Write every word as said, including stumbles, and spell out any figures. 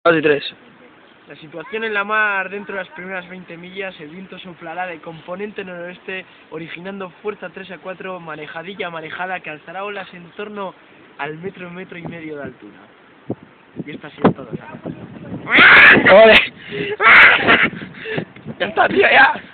Dos y tres. La situación en la mar dentro de las primeras veinte millas, el viento soplará de componente noroeste, originando fuerza tres a cuatro, manejadilla manejada, que alzará olas en torno al metro, metro y medio de altura. Y esto ha sido todo. ¡Joder! ¡Ya está, tío, ya!